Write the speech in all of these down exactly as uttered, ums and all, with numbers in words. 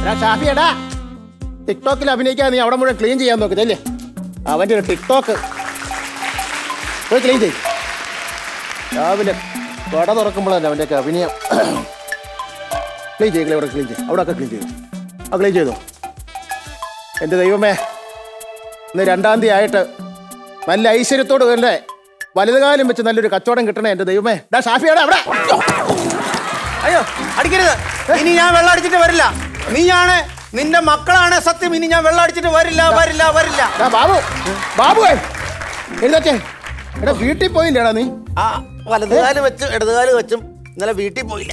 ഷാഫിയടാ ടിക്ടോക്കിൽ അഭിനയിക്കാൻ നീ അവിടെ മുഴുവൻ ക്ലീൻ ചെയ്യാൻ നോക്കില്ലേ? അവൻ്റെ ഒരു ടിക്ടോക്ക് പോയി ക്ലീൻ ചെയ്യും. രാവിലെ കട തുറക്കുമ്പോഴല്ല അവൻ്റെയൊക്കെ അഭിനയം. ക്ലീൻ ചെയ്യില്ലേ? അവിടെ ക്ലീൻ ചെയ്യും. അവിടെ ഒക്കെ ക്ലീൻ ചെയ്തു. ആ ക്ലീൻ ചെയ്തു. എൻ്റെ ദൈവമേ, ഇന്ന് രണ്ടാം തീയതി ആയിട്ട് നല്ല ഐശ്വര്യത്തോട് തന്നെ വലുതുകാലം വെച്ച് നല്ലൊരു കച്ചവടം കിട്ടണേ എൻ്റെ ദൈവമേ. ഡാ ഷാഫിയാടാ അവിടെ. അയ്യോ അടിക്കരുത്. ഇനി ഞാൻ വെള്ളം അടിച്ചിട്ട് വരില്ല. നീയാണ്, നിന്റെ മക്കളാണ് സത്യം. ഇനി ഞാൻ വെള്ളം അടിച്ചിട്ട് വരില്ല വരില്ല വരില്ല. ബാബു ബാബു എഴുന്നേറ്റേ. എടാ വീട്ടിൽ പോയില്ലേടാ നീ? ആ വലതുകാല് വെച്ചും ഇടതുകാല് വെച്ചും ഇന്നലെ വീട്ടിൽ പോയില്ല.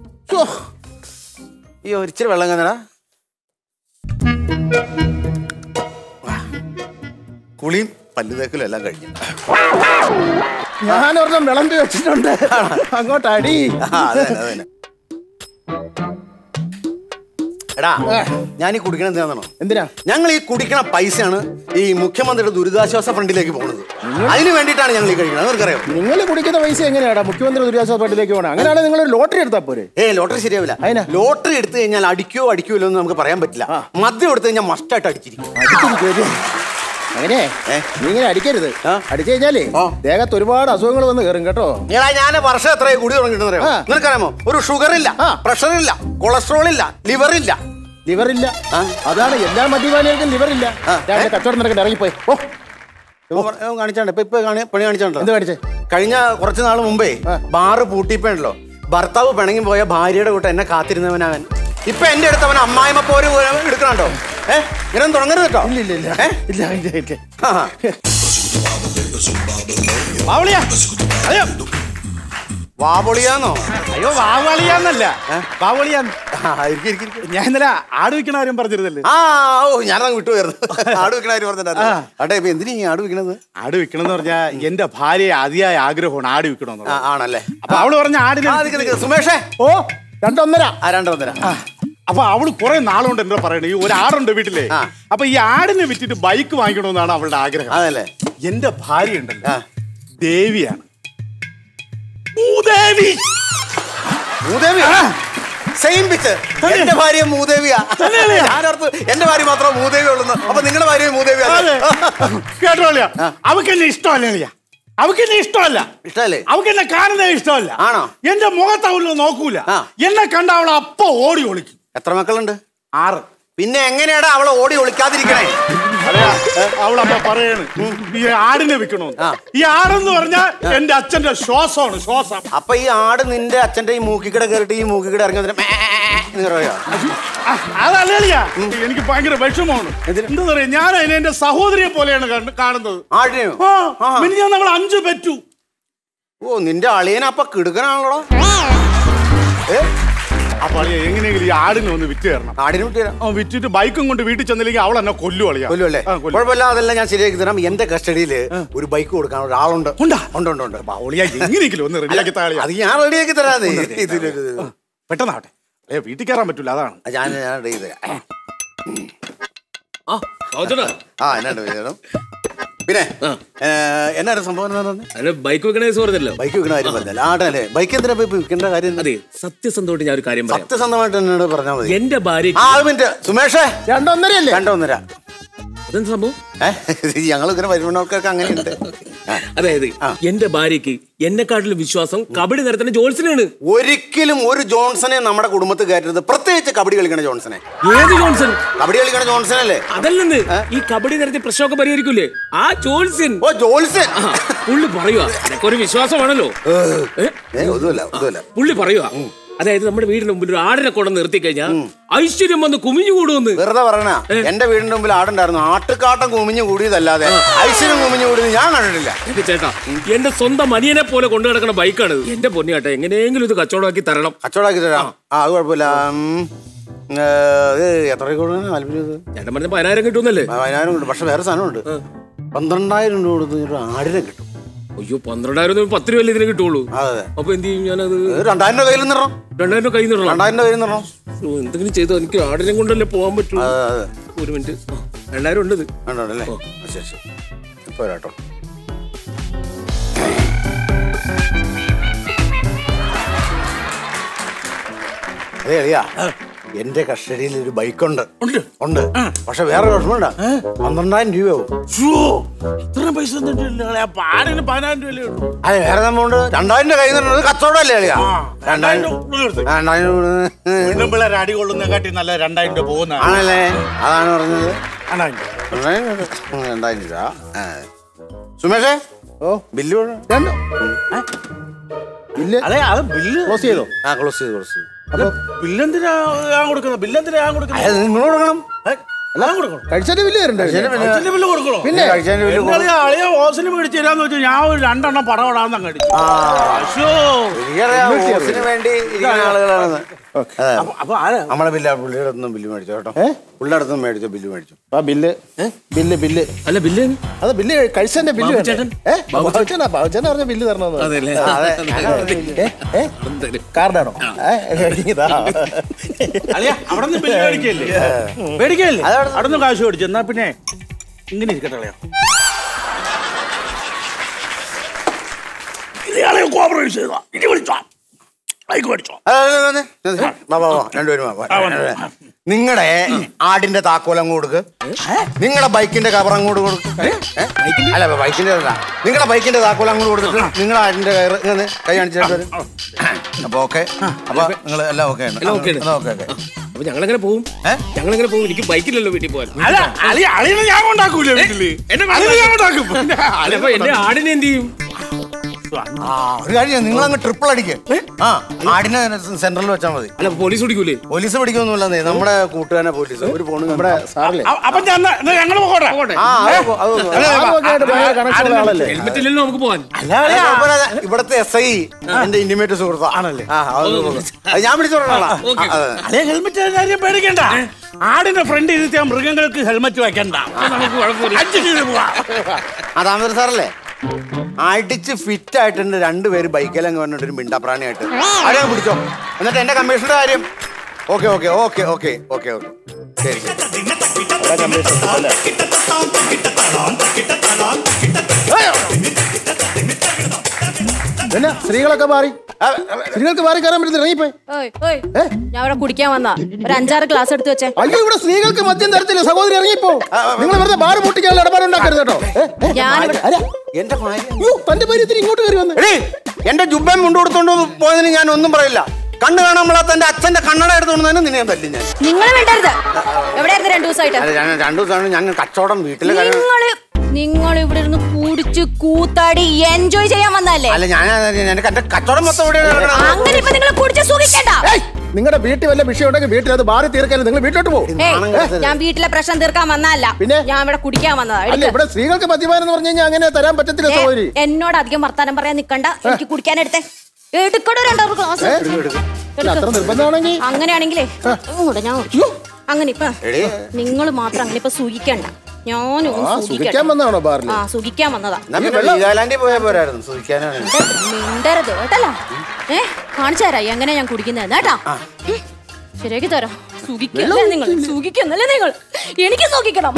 അയ്യോ ഒരിച്ചിരി വെള്ളം കന്നടാ. കുളിയും പല്ല് തേക്കലും എല്ലാം കഴിഞ്ഞു. ഞാനൊരെണ്ണം വിളമ്പി വെച്ചിട്ടുണ്ട്, അങ്ങോട്ട് അടി. എടാ ഞാൻ ഈ കുടിക്കണ എന്താണെന്നോ? എന്തിനാ? ഞങ്ങൾ ഈ കുടിക്കണ പൈസയാണ് ഈ മുഖ്യമന്ത്രിയുടെ ദുരിതാശ്വാസ ഫണ്ടിലേക്ക് പോകുന്നത്. അതിന് വേണ്ടിയിട്ടാണ് ഞങ്ങൾ ഈ കഴിക്കുന്നത്. അവർക്കറിയാം. നിങ്ങൾ കുടിക്കുന്ന പൈസ എങ്ങനെയാടാ മുഖ്യമന്ത്രി ദുരിതാശ്വാസ ഫണ്ടിലേക്ക് പോകണം? അങ്ങനെയാണെങ്കിൽ നിങ്ങൾ ലോട്ടറി എടുത്താൽ പോരെ? ഏ ലോട്ടറി ശരിയാവില്ല. ലോട്ടറി എടുത്തു കഴിഞ്ഞാൽ അടിക്കോ അടിക്കൂല്ലോ എന്ന് നമുക്ക് പറയാൻ പറ്റില്ല. മദ്യം എടുത്തു കഴിഞ്ഞാൽ മസ്റ്റായിട്ട് അടിച്ചിരിക്കും. അങ്ങനെ നീ ഇങ്ങനെ അടിക്കരുത്. അടിച്ചു കഴിഞ്ഞാലേ ദേഹത്ത് ഒരുപാട് അസുഖങ്ങൾ വന്ന് കയറും കേട്ടോ. ഞാൻ വർഷം എത്രയും കൂടി തുടങ്ങിയിട്ട് നിനക്കറിയാമോ? ഒരു ഷുഗർ ഇല്ല, പ്രഷർ ഇല്ല, കൊളസ്ട്രോൾ ഇല്ല, ലിവർ ഇല്ല. ലിവർ ഇല്ല, അതാണ് എല്ലാ മദ്യപാനികൾക്കും ലിവർ ഇല്ല. കച്ചവടം നടക്കട്ടെ, ഇറങ്ങിപ്പോയി. ഓ കാണിച്ചാണ്ട് ഇപ്പൊ ഇപ്പൊ പണി കാണിച്ചാണ്ടോ? എന്ത് കാണിച്ചേ? കഴിഞ്ഞ കുറച്ച് നാൾ മുമ്പേ ബാറ് പൂട്ടിപ്പോണ്ടല്ലോ. ഭർത്താവ് പിണങ്ങി പോയ ഭാര്യയുടെ കൂട്ടം എന്നെ കാത്തിരുന്നവനവൻ ഇപ്പൊ എന്റെ അടുത്ത് അവൻ അമ്മായിമ്മ പോര് എടുക്കണോ? ഏഹ് ഇങ്ങനെ തുടങ്ങരുത് കേട്ടോ. വാവളിയാന്നോ? അയ്യോ വാവളിയാന്നല്ല, വാവളിയാന്ന്. ഞാൻ ഇന്നലെ ആട് വിൽക്കണ കാര്യം പറഞ്ഞിരുന്നല്ലേ? ആ ഓ ഞാനങ്ങ് വിട്ടുപോയിരുന്നു. ആട് വിൽക്കണ കാര്യം പറഞ്ഞിട്ടുണ്ടാ. അട്ടെ ഇപ്പൊ എന്തിനാ ഈ ആട് വിൽക്കണത്? ആട് വിൽക്കണമെന്ന് പറഞ്ഞാ എന്റെ ഭാര്യയെ അതിയായ ആഗ്രഹമാണ് ആട് വിൽക്കണമെന്ന്. ആണല്ലേ? അപ്പൊ അവള് പറഞ്ഞ ആടിന് സുമേഷേ ഓ രണ്ടൊന്നര ആ രണ്ടൊന്നര. അപ്പൊ അവള് കുറെ നാളുകൊണ്ട് എന്താ പറയണേ, ഈ ഒരു ആടുണ്ട് വീട്ടിലെ. അപ്പൊ ഈ ആടിനെ വിറ്റിട്ട് ബൈക്ക് വാങ്ങിക്കണമെന്നാണ് അവളുടെ ആഗ്രഹം. അതല്ലേ? എന്റെ ഭാര്യ ഉണ്ടല്ലോ ദേവിയാണ്. മൂദേവി. മൂദേവിയാ? Same pitch. എന്റെ ഭാര്യ മൂദേവിയാ. ഞാനോർത്ത് എന്റെ ഭാര്യ മാത്രം മൂദേവി ഉള്ളു. അപ്പൊ നിങ്ങളുടെ ഭാര്യ മൂദേവിയാ? കേട്ടോളിയാ, അവക്ക് എന്നെ ഇഷ്ടമല്ല. അവക്ക് എന്നെ ഇഷ്ടമല്ല. ഇഷ്ടമല്ലേ? അവക്ക് എന്നെ കാണുന്നത് ഇഷ്ടമല്ല. ആണോ? എന്റെ മുഖത്ത് അവള് നോക്കൂല. എന്നെ കണ്ട അവൾ അപ്പൊ ഓടി ഒളിക്കും. എത്ര മക്കളുണ്ട്? ആറ്. പിന്നെ എങ്ങനെയാടാ അവളെ ഓടി ഒളിക്കാതിരിക്കണേ? അവളപ്പ പറയാണ് ഈ ആടിനെ വിൽക്കണോന്ന്. ഈ ആടെന്ന് പറഞ്ഞാൽ എന്റെ അച്ഛന്റെ ശ്വാസമാണ്, ശ്വാസം. അപ്പൊ ഈ ആട് നിന്റെ അച്ഛന്റെ ഈ മൂക്കിക്കട കയറിട്ട് ഈ മൂക്കിക്കട ഇറങ്ങി അതല്ല, എനിക്ക് ഭയങ്കര വിഷമമാണ്. എന്താ പറയാ, ഞാൻ അതിനെ എന്റെ സഹോദരിയെ പോലെയാണ് കാണുന്നത്. ആടിനെയോ? പിന്നെ ഞാൻ നമ്മൾ അഞ്ചു പറ്റൂ. ഓ നിന്റെ അളിയനപ്പൊ കിടുക്കനാണല്ലോ. അപ്പൊ അളിയ എങ്ങനെയെങ്കിലും ഈ ആടിനെ ഒന്ന് വിറ്റ് തരണം. ആടിനെ വിറ്റ് തരാം. വിറ്റിട്ട് ബൈക്കും കൊണ്ട് വീട്ടിൽ ചെന്നില്ലെങ്കിൽ അവൾ എന്നെ കൊല്ലു അളിയാ. കൊല്ലുമല്ലേ? കുഴപ്പമില്ല, അതെല്ലാം ഞാൻ ശരിയാക്കി തരാം. എന്റെ കസ്റ്റഡിയില് ഒരു ബൈക്ക് കൊടുക്കാൻ ഒരാളുണ്ട്. ഉണ്ട് ഉണ്ട് ഉണ്ട്. എങ്ങനെയെങ്കിലും ഒന്ന് റെഡിയാക്കി താളി. അത് ഞാൻ റെഡിയാക്കി തരാതെ. പെട്ടെന്നാവട്ടെ, ഏ വീട്ടിൽ കയറാൻ പറ്റൂല, അതാണ്. ഞാൻ ഞാൻ റെഡി തരാം. ആ എന്നാ പിന്നെ എന്നാ സംഭവം? ബൈക്ക് വെക്കണ കേസ് പറഞ്ഞല്ലോ. ബൈക്ക് വെക്കണ കാര്യം പറഞ്ഞല്ലേ? ആടല്ലേ? ബൈക്ക് എന്തിനാ വിൽക്കേണ്ട കാര്യം? അതെ, സത്യസന്ധമായിട്ട് ഞാൻ ഒരു കാര്യം പറയാം. സത്യസന്ധമായിട്ട് എന്നോട് പറഞ്ഞാൽ മതി. എന്റെ ഭാര്യ സുമേഷേ രണ്ടൊന്നരയല്ലേ? രണ്ടൊന്നര. അതെന്ത് സംഭവം? ഞങ്ങൾ ഇങ്ങനെ വരുമാനക്കാർക്ക് അങ്ങനെയുണ്ട്. അതായത് എന്റെ ഭാര്യക്ക് എന്നെക്കാട്ടിലും വിശ്വാസം കബഡി നടത്തുന്ന ജോൺസനാണ്. ഒരിക്കലും ഒരു ജോൺസനെ നമ്മുടെ കുടുംബത്തിൽ കയറ്റരുത്, പ്രത്യേകിച്ച് കബഡി കളിക്കണ ജോൺസനെ. ഏത് ജോൺസൺ? കബഡി കളിക്കണ ജോൺസൺ അല്ലേ? അതല്ലെന്ന്, ഈ കബഡി നടത്തി പ്രശ്നമൊക്കെ പരിഹരിക്കൂലേ ആ ജോൺസൺ. ഓ ജോൺസൺ. പുള്ളി പറയുക എനക്ക് ഒരു വിശ്വാസമാണല്ലോ. പുള്ളി പറയുക അതായത് നമ്മുടെ വീടിന്റെ മുമ്പിൽ ഒരു ആടിനെ കൊണ്ട് നിർത്തി കഴിഞ്ഞാൽ ഐശ്വര്യം വന്ന് കുമിഞ്ഞു കൂടുമെന്ന്. വെറുതെ പറയണ. എന്റെ വീടിന്റെ മുമ്പിൽ ആടുണ്ടായിരുന്നു, ആട്ടുകാട്ടം കുമിഞ്ഞു കൂടിയതല്ലാതെ ഐശ്വര്യം കുമിഞ്ഞു കൂടിയത് ഞാൻ കണ്ടിട്ടില്ല. ചേട്ടാ, എന്റെ സ്വന്തം അനിയനെ പോലെ കൊണ്ടു നടക്കുന്ന ബൈക്കാണ്. എന്റെ പൊന്നു ചേട്ടാ, എങ്ങനെയെങ്കിലും ഇത് കച്ചവടമാക്കി തരണം. കച്ചവടമാക്കി തരാം. ആ അത് കുഴപ്പമില്ല. എത്ര ചേട്ടൻ പറഞ്ഞ പതിനായിരം കിട്ടുന്നല്ലേ? പതിനായിരം കിട്ടും. പക്ഷെ വേറെ സാധനമുണ്ട്, പന്ത്രണ്ടായിരം രൂപ കൊടുത്ത് ആടിനെ കിട്ടും. അയ്യോ, പന്ത്രണ്ടായിരം പത്ത് രൂപ ഇതിനെ കിട്ടുള്ളൂ. അപ്പൊ എന്ത് ചെയ്യും ഞാനത്? രണ്ടായിരം രൂപ കയ്യിൽ നിന്നോ? രണ്ടായിരം രൂപ കയ്യിൽ നിന്നോ? രണ്ടായിരം രൂപ കയ്യിൽ നിന്നോ? എന്തെങ്കിലും ചെയ്തോ, എനിക്ക് ആടിനെ കൊണ്ടല്ലേ പോകാൻ പറ്റൂ. ഒരു മിനിറ്റ്, രണ്ടായിരം ഉണ്ട്. ഉണ്ടല്ലേ? ശരി ശരി, ഇപ്പൊ വരാട്ടോ. അതെ അളിയാ, എന്റെ കസ്റ്റഡിയിൽ ഒരു ബൈക്കുണ്ട് ഉണ്ട് പക്ഷെ വേറെ വിഷമമുണ്ട പന്ത്രണ്ടായിരം രൂപയാവും. ഇത്രയും പൈസ പാടിന് പതിനായിരം രൂപയല്ലേ ഉള്ളൂ. അതെ വേറെ നമ്മളുണ്ട് രണ്ടായിരം രൂപ കയ്യിൽ നിന്ന് കച്ചവടമല്ലേ കളിയാ. രണ്ടായിരം വീണ്ടും പിള്ളേർ അടി കൊള്ളുന്നതിനെക്കാട്ടി നല്ല രണ്ടായിരം രൂപ പോകുന്ന ആണല്ലേ. അതാണ് പറഞ്ഞത് രണ്ടായിരം രണ്ടായിരം രൂപ. സുമേഷേ ഓ ബില്ല് ബില്ല് അതെ അത് ബില്ല് ക്ലോസ് ചെയ്തോ? ആ ക്ലോസ് ചെയ്ത് ക്ലോസ് ചെയ്തു. അപ്പൊ ബില്ലെന്തിനാ ഞാൻ കൊടുക്കുന്നത്? ബില്ലെന്തിനാ ഞാൻ കൊടുക്കുന്നത്? നിങ്ങൾ കൊടുക്കണം. കഴിച്ചതിന്റെ ബില്ല് തരണ്ടേ? ബില്ല് കൊടുക്കണോ? പിന്നെ അളിയ ഓസിന് മേടിച്ച് തരാന്ന് വെച്ചാൽ ഞാൻ ഒരു രണ്ടെണ്ണം പടം ഇടാന്ന് അങ്ങ് അടിച്ചു. വേണ്ടി ഇരിക്കുന്ന ആളുകളാണ്. അപ്പൊ ആരാ നമ്മളെ ബില്ല് പുള്ളിയുടെ അടുത്തൊന്നും ബില്ല് മേടിച്ചോ കേട്ടോ. പുള്ളിയുടെ അടുത്തും മേടിച്ചോ ബില്ല് മേടിച്ചു. ആ ബില്ല് ബില്ല് ബില്ല് അല്ല ബില്ല് അത് ബില്ല് കഴിച്ചതിന്റെ ബില്ല് ബാബുച്ചേനാ ബാബുച്ചേനാ പറഞ്ഞ ബില്ല് തരണമെന്ന്. കാർഡാണോ? അളിയ അവിടെ നിന്ന് ബില്ല് മേടിക്കല്ലേ മേടിക്കല്ലേ അവിടെ നിന്ന് കാശ് മേടിച്ചു. എന്നാ പിന്നെ ഇങ്ങനെ ഇരിക്കട്ടെ അളിയ. ഇയാളെ കോപ്പറേറ്റ് ചെയ്താ ഇനി വിളിച്ചോ നിങ്ങളുടെ ആടിന്റെ താക്കോൽ അങ്ങ് കൊടുക്ക്. നിങ്ങളുടെ ബൈക്കിന്റെ കവർ അങ്ങോട്ട് കൊടുക്ക്. അല്ല ബൈക്കിന്റെ നിങ്ങളുടെ ബൈക്കിന്റെ താക്കോൽ അങ്ങോട്ട് കൊടുത്തിട്ട് നിങ്ങളുടെ ആടിന്റെ കയറ് ഇങ്ങനെ കൈ കാണിച്ചിട്ട് അപ്പൊ ഓക്കെ. അപ്പൊ നിങ്ങൾ എല്ലാം ഓക്കെ ആണ്. അപ്പൊ ഞങ്ങളെങ്ങനെ പോകും? ഞങ്ങളെങ്ങനെ പോകും? എനിക്ക് ബൈക്കിലല്ലോ വീട്ടിൽ പോകാൻ. ഞാൻ കൊണ്ടാക്കൂല വീട്ടില്. എന്റെ ആടിനെ എന്ത് ചെയ്യും? ഒരു കാര്യം നിങ്ങൾ അങ്ങ് ട്രിപ്പിൾ അടിക്ക്. ആ ആടിനെ സെൻട്രലിൽ വെച്ചാൽ മതി. അല്ല പോലീസ് പിടിക്കൂലേ? പോലീസ് പിടിക്കൊന്നുമില്ല. നമ്മുടെ കൂട്ടുകാരനെ പോലീസ് ഒരു ഫോണ് നമ്മുടെ സാറില്ലേ. ഹെൽമെറ്റ് ഇല്ലല്ലോ നമുക്ക് പോകാൻ. ഇവിടത്തെ എസ് ഐ എന്റെ ഇന്റിമേറ്റ് സുഹൃത്താ ആണല്ലേ. ഞാൻ വിളിച്ചോളാം. ഹെൽമെറ്റ് കാര്യം പേടിക്കണ്ട. ആടിന്റെ ഫ്രണ്ട് ഇരുത്തിയ മൃഗങ്ങൾക്ക് ഹെൽമെറ്റ് വെക്കണ്ട. നമുക്ക് കുഴപ്പമില്ല. ആ താമര സാറല്ലേ അടിച്ച് ഫിറ്റ് ആയിട്ടുണ്ട്. രണ്ടുപേര് ബൈക്കിലങ്ങ് പറഞ്ഞിട്ട് ഒരു മിണ്ടാപ്രാണിയായിട്ട് ആരെ പിടിച്ചോ. എന്നിട്ട് എന്റെ കമ്മീഷന്റെ കാര്യം okay okay okay okay okay okay ശരി. പിന്നെ സ്ത്രീകളൊക്കെ മാറി സ്ത്രീകൾക്ക് മാറി കയറാൻ പറ്റുന്നില്ല. ഇറങ്ങിപ്പോയി ഞാൻ ഇവിടെ കുടിക്കാൻ വന്നാ ഒരു അഞ്ചാറ് ഗ്ലാസ് എടുത്ത് വെച്ചേ. അയ്യോ ഇവിടെ സ്ത്രീകൾക്ക് മദ്യം തരത്തില്ല സഹോദരി. ഇറങ്ങിപ്പോ നിങ്ങൾ വെറുതെ ബാറ് പൊട്ടിക്കാനുള്ള ഇടപാടുണ്ടാക്കരുത് കേട്ടോ. എന്റെ തന്റെ പേര് ഇങ്ങോട്ട് കയറി വന്നു. എന്റെ ജുബൻ മുണ്ട് കൊടുത്തോണ്ട് പോയതിന് ഞാൻ ഒന്നും പറയില്ല. കണ്ണ് കാണാൻ പാടാത്ത എന്റെ അച്ഛന്റെ കണ്ണട എടുത്തോണ്ട് നിന്നെ ഞാൻ തല്ലി. ഞാൻ നിങ്ങൾ വേണ്ടരുത്. എവിടെയായിരുന്നു രണ്ടു ദിവസമായിട്ട്? രണ്ടു ദിവസമാണ് ഞങ്ങൾ കച്ചവടം വീട്ടില്. നിങ്ങൾ ഇവിടെ ഇരുന്ന് കുടിച്ച് കൂത്താടി എൻജോയ് ചെയ്യാൻ വന്നല്ലേ? അല്ല ഞാൻ എന്റെ കച്ചവടം മൊത്തം അങ്ങനെ ഇപ്പൊ നിങ്ങൾ കുടിച്ച് സുഖിക്കണ്ട. നിങ്ങളുടെ വീട്ടിൽ വല്ല വിഷയം ഉണ്ടെങ്കിൽ വീട്ടിൽ അത് ബാറി തീർക്കാനും നിങ്ങൾ വീട്ടിലോട്ട് പോകും. ഞാൻ വീട്ടിലെ പ്രശ്നം തീർക്കാൻ വന്നല്ല. പിന്നെ ഞാൻ ഇവിടെ കുടിക്കാൻ വന്നതാ. ഇവിടെ സ്ത്രീകൾക്ക് മദ്യപാനം എന്ന് പറഞ്ഞു കഴിഞ്ഞാൽ അങ്ങനെ തരാൻ പറ്റത്തില്ല സഹോദരി. എന്നോട് അധികം വർത്താനം പറയാൻ നിക്കണ്ട. എനിക്ക് കുടിക്കാൻ എടുത്തേ. എടുക്കടോ രണ്ടോ ഗ്ലാസ്. അത്ര നിർബന്ധമാണെങ്കിൽ അങ്ങനെയാണെങ്കിലേ ഞാൻ അങ്ങനെ ഇപ്പൊ നിങ്ങൾ മാത്രം അങ്ങനെ ഇപ്പൊ സൂഹിക്കണ്ട. ഞാനും സുഖിക്കാൻ വന്നതാണോ ബാറിൽ? ആ സുഖിക്കാൻ വന്നതാ. മിണ്ടരുത് കേട്ടല്ലോ. ഏ കാണിച്ചു തരാം എങ്ങനെ ഞാൻ കുടിക്കുന്നത് കേട്ടാ. ശരിയാക്കി തരാം. സുഖിക്കല്ലേ നിങ്ങൾ? സുഖിക്കുന്നല്ലേ നിങ്ങൾ? എനിക്ക് സുഖിക്കണം.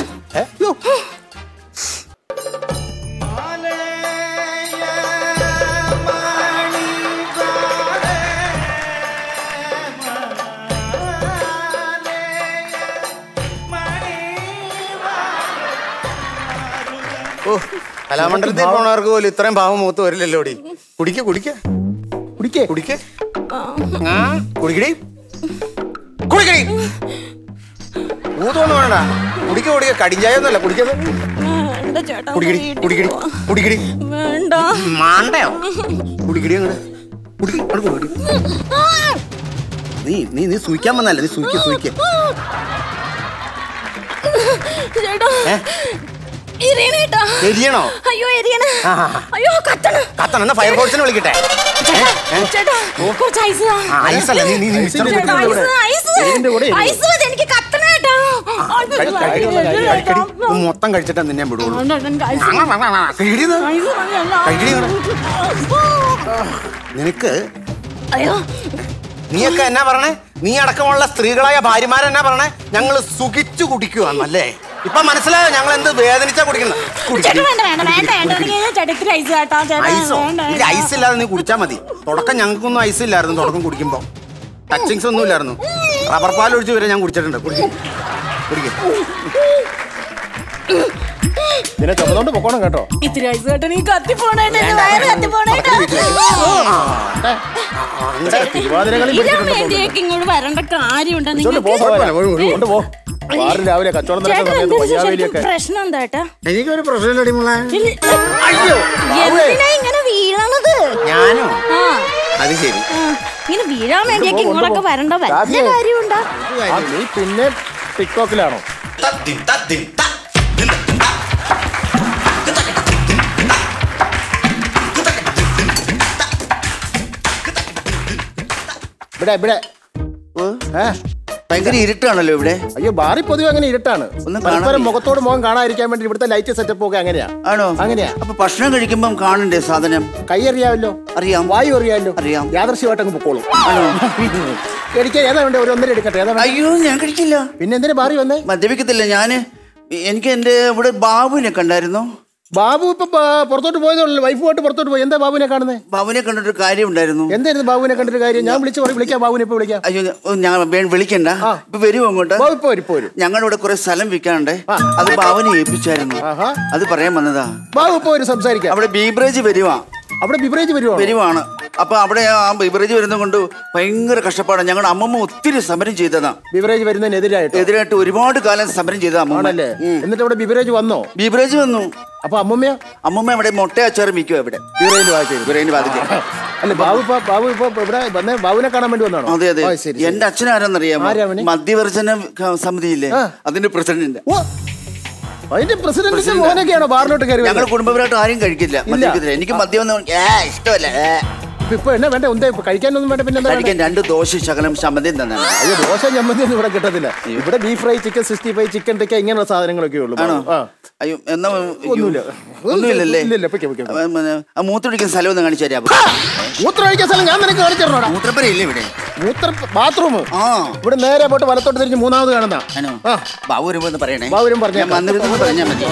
കലാമണ്ഡലത്തിൽ പോണവർക്ക് പോലും ഇത്രയും ഭാവം മൂത്ത് വരില്ലല്ലോ. കുടിക്ക കുടിക്ക കുടിക്കേ കുടിക്ക കുടിക്കടി കുടിക്കടി ഊതൊന്നും വേണ്ട. കുടിക്ക കുടിക്ക കടിഞ്ചായ ഒന്നുമല്ല കുടിക്കുന്നത്. കുടിക്കടി കുടിക്കടി കുടിക്കടി മാണ്ടയോ കുടിക്കടി അങ്ങോട്ട് കുടിക്ക അങ്ങോട്ട് കുടിക്കടി. നീ നീ നീ സൂയിക്കാൻ വന്നല്ല. നീ സൂയിക്ക സൂയിക്ക. എരിയണോ? അയ്യോ എരിയണ. അയ്യോ കത്തണ കത്തണ. ഫയർഫോഴ്സിനെ വിളിക്കട്ടെ. ഐസല്ല നീ നീ മൊത്തം കഴിച്ചിട്ടാ നിന്നെ വിടുള്ളൂ. നിനക്ക് നീയൊക്കെ എന്നാ പറഞ്ഞേ? നീ അടക്കമുള്ള സ്ത്രീകളായ ഭാര്യമാരെന്നാ പറഞ്ഞേ? ഞങ്ങള് സുഖിച്ചു കുടിക്കുവാന്നല്ലേ? ഇപ്പൊ മനസ്സിലായോ ഞങ്ങൾ എന്ത് വേദനിച്ചാ കുടിക്കുന്നത്? ഐസ് ഇല്ലാതെ നീ കുടിച്ചാ മതി. തുടക്കം ഞങ്ങൾക്കൊന്നും ഐസ് ഇല്ലായിരുന്നു. തുടക്കം കുടിക്കുമ്പോ ടച്ചിങ്സ് ഒന്നും ഇല്ലായിരുന്നു. റബ്ബർ പാൽ ഒഴിച്ച് വരെ ഞാൻ കുടിച്ചിട്ടുണ്ട്. കുടിക്കും കുടിക്കും. ഇതിനെ ചുമന്നോണ്ട് പൊക്കോണം കേട്ടോ. ഇത്തിരി ഐസ് കേട്ടോ, നീ കത്തി പോണേട്ടോ, വയറ് കത്തി പോണേട്ടോ. വേണ്ടിയൊക്കെ ഇങ്ങോട്ട് വരേണ്ട കാര്യമുണ്ടോ നിങ്ങൾക്ക്? രാവിലെ കച്ചവടം പ്രശ്നം എന്താ ഏട്ടാ? എനിക്കൊരു പ്രശ്നം അടിമുള്ള എന്തിനാ ഇങ്ങനെ വീഴണത്? ഞാനോ? അത് ശരി. ഇങ്ങനെ വീഴാൻ വേണ്ടിയൊക്കെ ഇങ്ങോട്ടൊക്കെ വരണ്ട വല്ല കാര്യമുണ്ടോ? നീ പിന്നെ ടിക്ടോക്കിലാണോ? ഇവിടെ ഇവിടെ ഭയങ്കര ഇരുട്ടാണല്ലോ ഇവിടെ. അയ്യോ ബാറി പൊതുവെ അങ്ങനെ ഇരുട്ടാണ്. പരസ്പരം മുഖത്തോട് മുഖം കാണാതിരിക്കാൻ വേണ്ടി ഇവിടുത്തെ ലൈറ്റ് സെറ്റപ്പ് ഒക്കെ അങ്ങനെയാ. ആണോ? അങ്ങനെയാ. അപ്പൊ ഭക്ഷണം കഴിക്കുമ്പം കാണണ്ടേ സാധനം? കൈ അറിയാമല്ലോ. അറിയാം. വായു അറിയാമല്ലോ. അറിയാം. യാദൃശ്യമായിട്ട് അങ്ങ് പൊക്കോളും. ആണോ? എനിക്ക് ഏതാ വേണ്ട? ഒരു ഒന്നര എടുക്കട്ടെ. ഏതാ? അയ്യോ ഞാൻ കഴിക്കില്ല. പിന്നെ എന്തിനാ ബാറി വന്നേ? മദ്യപിക്കത്തില്ല ഞാന്. എനിക്ക് എന്റെ ഇവിടെ ബാബുവിനെ കണ്ടായിരുന്നു. ബാബു ഇപ്പൊ പുറത്തോട്ട് പോയതുള്ളൂ. വൈഫ് പോയിട്ട് പുറത്തോട്ട് പോയി. എന്താ ബാബുവിനെ കാണുന്നത്? ബാബുവിനെ കണ്ടിട്ട് കാര്യം ഉണ്ടായിരുന്നു. എന്തായിരുന്നു ബാബുവിനെ കണ്ടിട്ട് കാര്യം? ഞാൻ വിളിച്ചു വിളിക്കാം. ബാബുവിനെ ഇപ്പൊ വിളിക്കാം. അയ്യോ ഞാൻ വിളിക്കണ്ട. ഇപ്പൊ വരുമോ അങ്ങോട്ട്? ഇപ്പൊ വരും. ഇപ്പൊ വരും. ഞങ്ങളുടെ ഇവിടെ കുറെ സ്ഥലം വിൽക്കാണ്ട് അത് ബാബുവിനെ ഏൽപ്പിച്ചായിരുന്നു. അത് പറയാൻ വന്നതാ. ബാബു ഇപ്പൊ വരും, സംസാരിക്കാം. അവിടെ ബീബ്രേജ് വരുവാ. അവിടെ ബിവറേജ് വരുവാ വരുവാണ്. അപ്പൊ അവിടെ ആ ബിവറേജ് വരുന്നത് കൊണ്ട് ഭയങ്കര കഷ്ടപ്പാടാണ്. ഞങ്ങളുടെ അമ്മമ്മ ഒത്തിരി സമരം ചെയ്തതാ. ബിവറേജ് വരുന്നതിനെതിരായിട്ട് എതിരായിട്ട് ഒരുപാട് കാലം സമരം ചെയ്ത അമ്മല്ലേ. എന്നിട്ട് അവിടെ ബിവറേജ് വന്നോ? ബിവറേജ് വന്നു. അപ്പൊ അമ്മമ്മയോ? അമ്മമ്മ അവിടെ മുട്ട അച്ചാറ് മിക്കും ഇവിടെ ബിവറേജ് ബിവറേജ് ബാധിക്കും. അല്ല ബാബു ഇപ്പൊ ബാബു ഇപ്പൊ ഇവിടെ വന്നേ ബാബുവിനെ കാണാൻ വേണ്ടി വന്നാണോ? അതെ അതെ. എന്റെ അച്ഛൻ ആരാന്നറിയാമോ? മദ്യവർജന സമിതിയില്ലേ അതിന്റെ പ്രസിഡന്റ്. അതിന്റെ പ്രസിഡന്റിന്റെ മോനൊക്കെയാണോ ബാറിലോട്ട് കയറി? ഞങ്ങളുടെ കുടുംബപരമായിട്ട് ആരും കഴിക്കില്ല. എനിക്ക് മദ്യം ഇഷ്ടമല്ല. ഇപ്പൊ എന്നാ വേണ്ട? ഒന്നേ കഴിക്കാനൊന്നും വേണ്ട. പിന്നെ കഴിക്കാൻ രണ്ട് ദോശ ശകലം ചമ്മന്തിയും തന്നെ. അയ്യോ ദോശ ചമ്മന്തി ഒന്നും ഇവിടെ കിട്ടത്തില്ല. ഇവിടെ beef fry, chicken sixty five, chicken tikka ഇങ്ങനെയുള്ള സാധനങ്ങളൊക്കെ ഉള്ളൂ. അയ്യോ എന്നാ ഒന്നുമില്ല. ഒന്നുമില്ലല്ലേ? മൂത്രമൊഴിക്കുന്ന സ്ഥലം ഒന്ന് കാണിച്ചു തരാം. മൂത്രമൊഴിക്കുന്ന സ്ഥലം ഞാൻ നിനക്ക് കാണിച്ചു തരണോടാ. മൂത്രപ്പുര ഇല്ല ഇവിടെ. മൂത്ര ബാത്റൂം ഇവിടെ നേരെ പോയിട്ട് വലത്തോട്ട് തിരിഞ്ഞ് മൂന്നാമത് കാണുന്ന. ബാബു വരുമ്പോ ഒന്ന് പറയണേ. ബാബുരും പറഞ്ഞു വന്നിരുന്നു പറഞ്ഞാൽ മതി.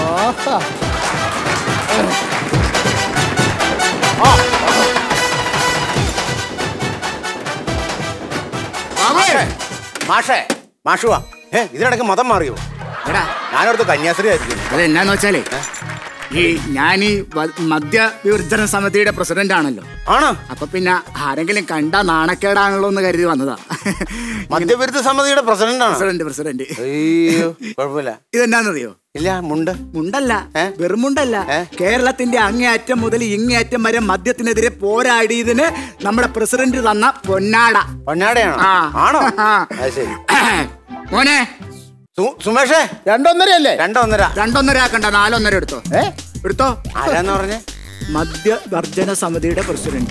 മാഷേ മാഷുവാ. ഏ ഇതിനിടയ്ക്ക് മതം മാറിയോ? ഞാനടുത്ത് കന്യാസ്ത്രീ ആയിരിക്കും. അത് എന്നാന്ന് വെച്ചാലേ ഈ ഞാൻ ഈ മദ്യ വിവർജന സമിതിയുടെ പ്രസിഡന്റ് ആണല്ലോ. ആണോ? അപ്പൊ പിന്നെ ആരെങ്കിലും കണ്ടാ നാണക്കേടാണല്ലോ എന്ന് കരുതി വന്നതാ. മദ്യവിരുദ്ധ സമിതിയുടെ പ്രസിഡന്റ് ആണ്. പ്രസിഡന്റ് പ്രസിഡന്റ് അയ്യോ കുഴപ്പമില്ല. ഇതെന്നാന്നറിയോ? ഇല്ല മുണ്ട്. മുണ്ടല്ല, വെറും മുണ്ടല്ല. കേരളത്തിന്റെ അങ്ങേയറ്റം മുതൽ ഇങ്ങേയറ്റം വരെ മദ്യത്തിനെതിരെ പോരാടിയതിന് നമ്മുടെ പ്രസിഡന്റ് തന്ന പൊന്നാട. പൊന്നാടയാണോ? ആണോ? ശരി മോനെ സുമേഷേ രണ്ടൊന്നര അല്ലേ? രണ്ടൊന്നര. രണ്ടൊന്നര ആക്കണ്ട, നാലൊന്നര എടുത്തോ. ഏ എടുത്തോ. ആരാന്ന് പറഞ്ഞേ? മദ്യവർജന സമിതിയുടെ പ്രസിഡന്റ്.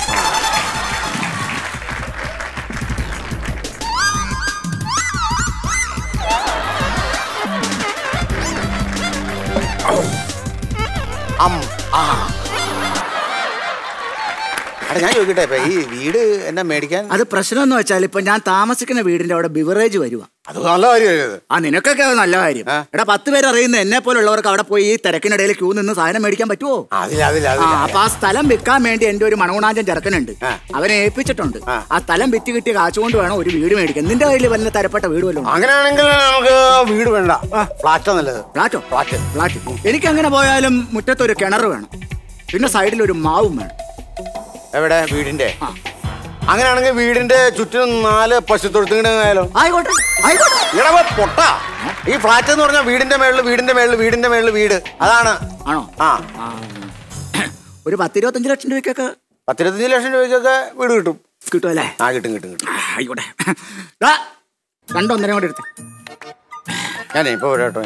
ഞാൻ ചോദിക്കട്ടെ, ഇപ്പൊ ഈ വീട് എന്നാ മേടിക്കാൻ? അത് പ്രശ്നം എന്ന് വെച്ചാൽ ഇപ്പൊ ഞാൻ താമസിക്കുന്ന വീടിന്റെ അവിടെ ബിവറേജ് വരുവാ. അത് നല്ല കാര്യം. ആ നിനക്കൊക്കെ അത് നല്ല കാര്യം. എടാ പത്ത് പേര് അറിയുന്ന എന്നെ പോലുള്ളവർക്ക് അവിടെ പോയി ഈ തിരക്കിനിടയിൽ ക്യൂ നിന്ന് സാധനം മേടിക്കാൻ പറ്റുമോ? അപ്പൊ ആ സ്ഥലം വിൽക്കാൻ വേണ്ടി എന്റെ ഒരു മണകുണാഞ്ചൻ ചെറുക്കനുണ്ട്, അവനെ ഏൽപ്പിച്ചിട്ടുണ്ട്. ആ സ്ഥലം വിറ്റ് കിട്ടിയ കാച്ചുകൊണ്ട് വേണം ഒരു വീട് മേടിക്കാൻ. നിന്റെ കയ്യിൽ വല്ല തരപ്പെട്ട വീട് വല്ലതും? അങ്ങനെയാണെങ്കിൽ നമുക്ക് വീട് വേണ്ട, ഫ്ലാറ്റോ നല്ലത്. ഫ്ലാറ്റോ? ഫ്ലാറ്റ് ഫ്ലാറ്റ് എനിക്ക് അങ്ങനെ പോയാലും മുറ്റത്തൊരു കിണർ വേണം, പിന്നെ സൈഡിൽ ഒരു മാവും വേണം. എവിടെ? വീടിന്റെ. അങ്ങനെയാണെങ്കിൽ വീടിന്റെ ചുറ്റും നാല് പശുത്തൊഴുത്തുകളോ? ആയിക്കോട്ടെ ആയിക്കോട്ടെ. പൊട്ട ഈ ഫ്ലാറ്റ് എന്ന് പറഞ്ഞാൽ വീടിന്റെ മേളില് വീടിന്റെ മേളില് വീടിന്റെ മേളില് വീട്, അതാണ്. ആണോ? ആ ഒരു പത്തിരുപത്തഞ്ച് ലക്ഷം രൂപയ്ക്കൊക്കെ. പത്തിരുപത്തഞ്ച് ലക്ഷം രൂപയ്ക്കൊക്കെ വീട് കിട്ടും. കിട്ടും അല്ലേ? ആ കിട്ടും കിട്ടും കിട്ടും. ആയിക്കോട്ടെ. രണ്ടൊന്നര കൂടെ എടുത്ത് ഞാനേ ഇപ്പൊ കേട്ടോ.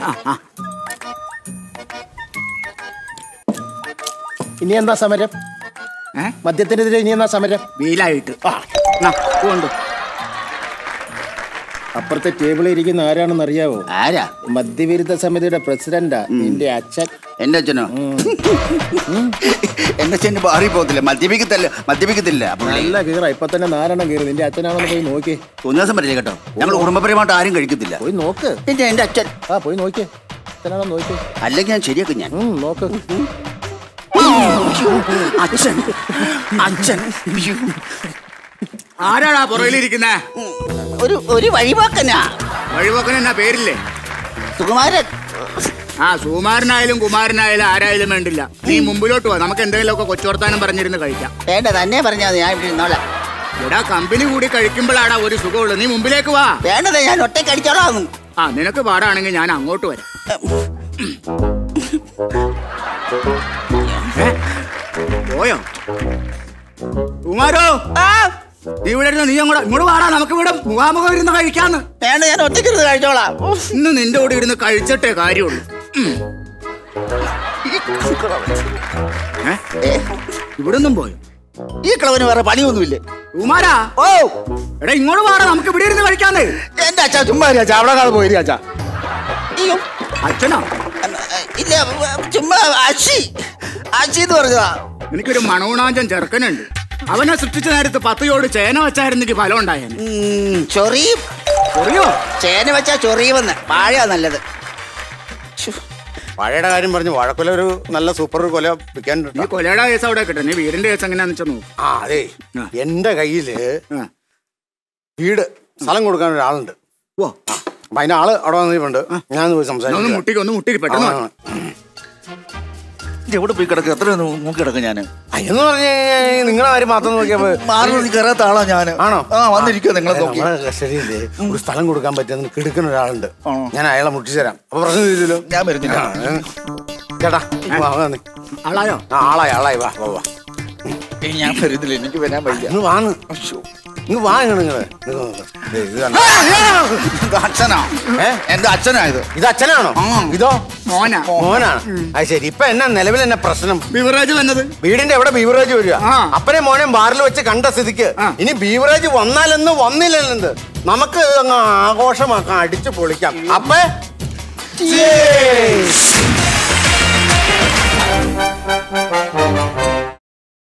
ഇനി എന്താ സമരം? മദ്യത്തിനെതിരെ ഇനി എന്നാ സമരം? വീലായിട്ട് കൊണ്ട് അപ്പുറത്തെ ടേബിളിൽ ഇരിക്കുന്ന ആരാണെന്ന് അറിയാവോ? ആരാ? മദ്യവിരുദ്ധ സമിതിയുടെ പ്രസിഡന്റാ എന്റെ അച്ഛൻ. എന്റെ അച്ഛനോ? എന്റെ അച്ഛൻ ബാറി പോകത്തില്ല, മദ്യപിക്കത്തില്ല മദ്യപിക്കത്തില്ല. നല്ല കീറ ഇപ്പൊ തന്നെ നാലെണ്ണം കീറി. നിന്റെ അച്ഛനാണെന്ന് പോയി നോക്കി. തോന്നിയാസം പറ്റില്ല കേട്ടോ, ഞങ്ങൾ കുടുംബപരമായിട്ട് ആരും കഴിക്കത്തില്ല. പോയി നോക്ക്. എന്റെ അച്ഛൻ. ആ പോയി നോക്കി, അച്ഛനാണോ നോക്കി. അല്ലെങ്കിൽ ഞാൻ ശരിയാക്കും. ഞാൻ നോക്ക്. അച്ഛൻ അച്ഛൻ ആരാടാ പുറകിലിരിക്കുന്നേ? ഒരു ഒരു വഴിപോക്കനാ. വഴിപോക്കൻ എന്നാ പേരില്ലേ? സുകുമാരൻ. ആ സുകുമാരനായാലും കുമാരനായാലും ആരായാലും വേണ്ടില്ല. നീ മുമ്പിലോട്ട് വാ, നമുക്ക് എന്തെങ്കിലുമൊക്കെ കൊച്ചുവർത്താനം പറഞ്ഞിരുന്ന് കഴിക്കാം. വേണ്ട, തന്നെ പറഞ്ഞാൽ ഞാൻ ഇവിടെ ഇരുന്നോളാം. എടാ കമ്പനി കൂടി കഴിക്കുമ്പോഴാടാ ഒരു സുഖമുള്ളൂ. നീ മുമ്പിലേക്ക് വാ. വേണ്ടത്, ഞാൻ ഒറ്റയ്ക്ക് അടിച്ചോളാം. ആ നിനക്ക് പാടാണെങ്കിൽ ഞാൻ അങ്ങോട്ട് വരാം. പോയോ കുമാരോ? നീ ഇവിടെ ഇരുന്ന് നീ അങ്ങോട്ട് ഇങ്ങോട്ട് പാടാ, നമുക്ക് ഇവിടെ മുഖാമുഖം ഇരുന്ന് കഴിക്കാന്ന്. വേണ്ട, ഞാൻ ഒറ്റയ്ക്ക് ഇരുന്ന് കഴിച്ചോളാം. ഇന്ന് നിന്റെ കൂടെ ഇരുന്ന് കഴിച്ചിട്ടേ കാര്യമുള്ളൂ. ഇവിടൊന്നും പോയോ? ഈ ക്ലബിന് വേറെ പണിയൊന്നുമില്ലേ? കുമാരാ, ഓ എടാ ഇങ്ങോട്ട് പാടാ, നമുക്ക് ഇവിടെ ഇരുന്ന് കഴിക്കാന്ന്. എന്റെ അച്ഛാ ചുമ്മാ അച്ഛാ അവിടെ കാള് പോയി അച്ഛാ. അയ്യോ അച്ഛനോ? ഇല്ല, ചുമ്മാ അശി അശി എന്ന് പറഞ്ഞതാ. എനിക്കൊരു മണവുണാഞ്ചൻ ചെറുക്കനുണ്ട്. അവനെ സൃഷ്ടിച്ച നേരത്ത് പത്ത് ചോട് ചേന വെച്ചായിരുന്നെങ്കിൽ ഫലം ഉണ്ടായേനെ. ചൊറിയും. ചൊറിയോ? ചേന വെച്ചാ ചൊറിയുമെന്ന്. വാഴയാ നല്ലത്. വാഴയുടെ കാര്യം പറഞ്ഞു. വാഴക്കൊല ഒരു നല്ല സൂപ്പർ കൊല വിൽക്കാൻ. നീ കൊലയുടെ കേസ് അവിടെ കിട്ടും. നീ വീടിന്റെ കേസ് എങ്ങനെയാന്ന് വെച്ചാൽ നോക്കും. ആ അതെ, എന്റെ കയ്യില് വീട് സ്ഥലം കൊടുക്കാൻ ഒരാളുണ്ട്. ഓ അപ്പൊ അതിന്റെ ആള് അവിടെ വന്നിട്ടുണ്ട്. ഞാൻ പോയി സംസാരിക്കും. മുട്ടിക്ക് ഒന്ന് മുട്ടിക്ക് പെട്ടെന്ന്. എവിടെ പോയി കിടക്കുക? എത്ര നോക്കി കിടക്കും ഞാൻ എന്ന് പറഞ്ഞ് നിങ്ങളെ കാര്യം മാത്രം നോക്കിയപ്പോ മാറി കയറാത്ത ആളാ ഞാൻ. ആണോ? ആ വന്നിരിക്കുക. നിങ്ങളെ ശരിയല്ലേ, ഒരു സ്ഥലം കൊടുക്കാൻ പറ്റുന്ന കിടക്കുന്ന ഒരാളുണ്ട്. ഞാൻ അയാളെ മുട്ടിച്ചു തരാം. അപ്പൊ പ്രശ്നം ഇല്ലല്ലോ. ഞാൻ വരുന്നില്ല ചേട്ടാ. ആളായോ? ആ ആളായി ആളായി വാ വാ. ഞാൻ വരുന്നില്ല, എനിക്ക് വരാൻ പറ്റില്ല. ഇന്ന് വാന്ന് ഇന്ന് വാ. നിങ്ങള് അച്ഛനാ? എന്റെ അച്ഛനാ ഇത്. ഇത് അച്ഛനാണോ? ഇതോ മോനാ? മോനാണ്. അത് ശരി. ഇപ്പൊ എന്നാ നിലവിൽ എന്നാ പ്രശ്നം? ബിവറേജ് വന്നത്. വീടിന്റെ എവിടെ ബീവറേജ് വരിക? അപ്പനെ മോനെ ബാറിൽ വെച്ച് കണ്ട സ്ഥിതിക്ക് ഇനി ബീവറേജ് വന്നാലെന്ന് വന്നില്ലെന്ന് നമുക്ക് അങ്ങ് ആഘോഷമാക്കാം, അടിച്ചു പൊളിക്കാം. അപ്പേ